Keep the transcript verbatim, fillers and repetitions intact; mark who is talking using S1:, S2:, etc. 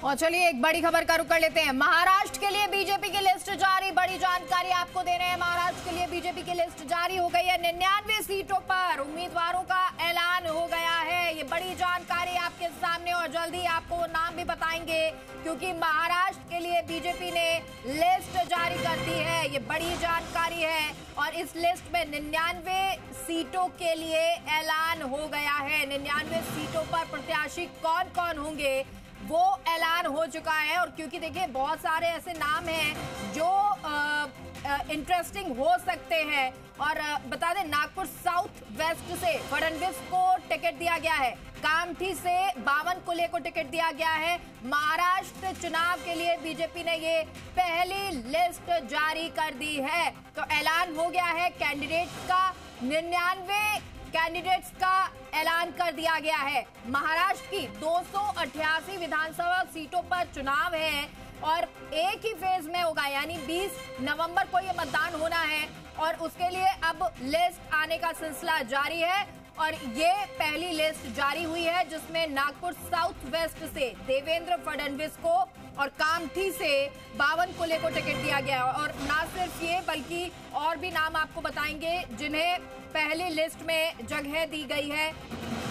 S1: और चलिए एक बड़ी खबर का रुख कर लेते हैं। महाराष्ट्र के लिए बीजेपी की लिस्ट जारी, बड़ी जानकारी आपको दे रहे हैं। महाराष्ट्र के लिए बीजेपी की लिस्ट जारी हो गई है। निन्यानवे सीटों पर उम्मीदवारों का ऐलान हो गया है। ये बड़ी जानकारी आपके सामने और जल्दी आपको वो नाम भी बताएंगे, क्योंकि महाराष्ट्र के लिए बीजेपी ने लिस्ट जारी कर दी है। ये बड़ी जानकारी है और इस लिस्ट में निन्यानवे सीटों के लिए ऐलान हो गया है। निन्यानवे सीटों पर प्रत्याशी कौन कौन होंगे वो ऐलान हो चुका है। और क्योंकि देखिए बहुत सारे ऐसे नाम हैं जो इंटरेस्टिंग हो सकते हैं। और आ, बता दें, नागपुर साउथ वेस्ट से फडणवीस को टिकट दिया गया है। कामठी से बावनकुले को टिकट दिया गया है। महाराष्ट्र चुनाव के लिए बीजेपी ने ये पहली लिस्ट जारी कर दी है। तो ऐलान हो गया है कैंडिडेट का। निन्यानवे कैंडिडेट्स का ऐलान कर दिया गया है। महाराष्ट्र की दो सौ अट्ठासी विधानसभा सीटों पर चुनाव है और एक ही फेज में होगा, यानी बीस नवंबर को ये मतदान होना है। और उसके लिए अब लिस्ट आने का सिलसिला जारी है और ये पहली लिस्ट जारी हुई है, जिसमें नागपुर साउथ वेस्ट से देवेंद्र फडणवीस को और कामठी से बावनकुले को टिकट दिया गया। और ना सिर्फ ये, बल्कि और भी नाम आपको बताएंगे जिन्हें पहली लिस्ट में जगह दी गई है।